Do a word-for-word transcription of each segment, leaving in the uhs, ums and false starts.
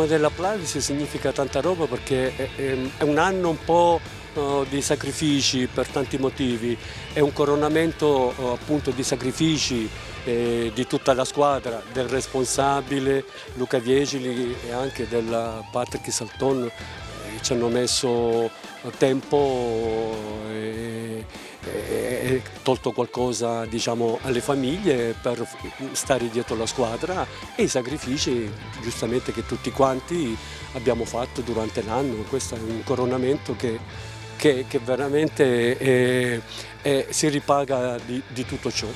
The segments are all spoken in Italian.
l'anno della Plavis significa tanta roba perché è, è un anno un po' di sacrifici per tanti motivi, è un coronamento appunto di sacrifici eh, di tutta la squadra, del responsabile Luca Viegili e anche del Patrick Salton, eh, ci hanno messo tempo e, e tolto qualcosa, diciamo, alle famiglie per stare dietro la squadra, e i sacrifici giustamente che tutti quanti abbiamo fatto durante l'anno. Questo è un coronamento che Che, che veramente è, è, si ripaga di, di tutto ciò.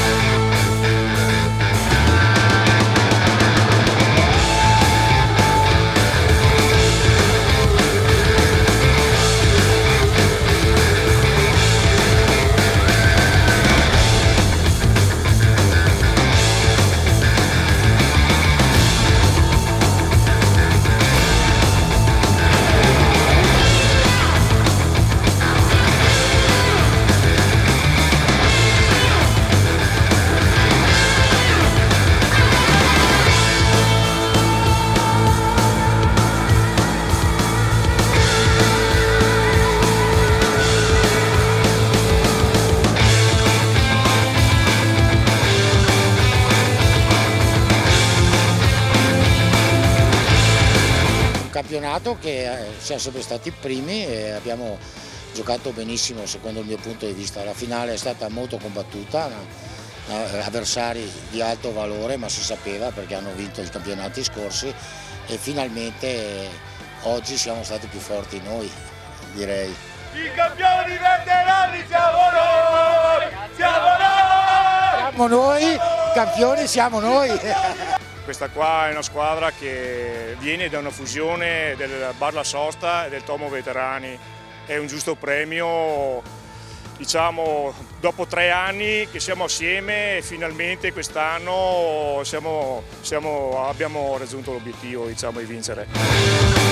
Campionato che siamo sempre stati primi e abbiamo giocato benissimo secondo il mio punto di vista. La finale è stata molto combattuta, avversari di alto valore, ma si sapeva perché hanno vinto i campionati scorsi, e finalmente oggi siamo stati più forti noi, direi. I campioni veterani siamo noi! Siamo noi! Siamo noi, campioni siamo noi! Questa qua è una squadra che viene da una fusione del Bar La Sosta e del Tomo Veterani. È un giusto premio, diciamo, dopo tre anni che siamo assieme, e finalmente quest'anno siamo, siamo, abbiamo raggiunto l'obiettivo, diciamo, di vincere.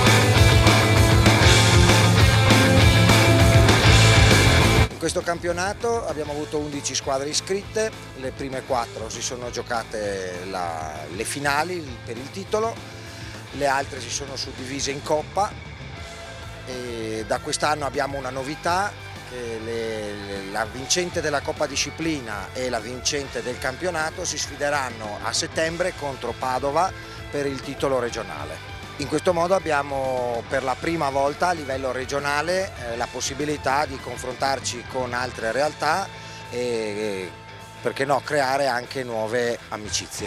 In questo campionato abbiamo avuto undici squadre iscritte, le prime quattro si sono giocate la, le finali per il titolo, le altre si sono suddivise in coppa, e da quest'anno abbiamo una novità, che le, le, la vincente della Coppa Disciplina e la vincente del campionato si sfideranno a settembre contro Padova per il titolo regionale. In questo modo abbiamo per la prima volta a livello regionale eh, la possibilità di confrontarci con altre realtà e, e perché no, creare anche nuove amicizie.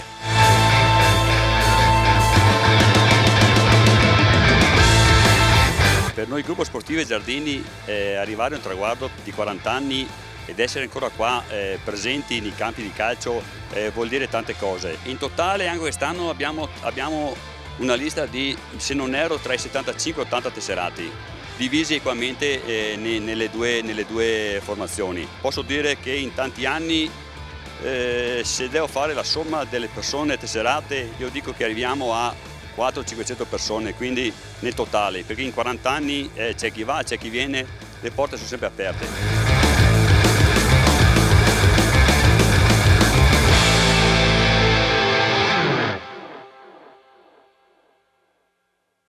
Per noi gruppo sportivo Giardini eh, arrivare a un traguardo di quaranta anni ed essere ancora qua eh, presenti nei campi di calcio eh, vuol dire tante cose. In totale anche quest'anno abbiamo, abbiamo una lista di, se non erro, tra i settantacinque e ottanta tesserati, divisi equamente eh, nelle, due, nelle due formazioni. Posso dire che in tanti anni, eh, se devo fare la somma delle persone tesserate, io dico che arriviamo a quattrocento cinquecento persone, quindi nel totale, perché in quaranta anni eh, c'è chi va, c'è chi viene, le porte sono sempre aperte.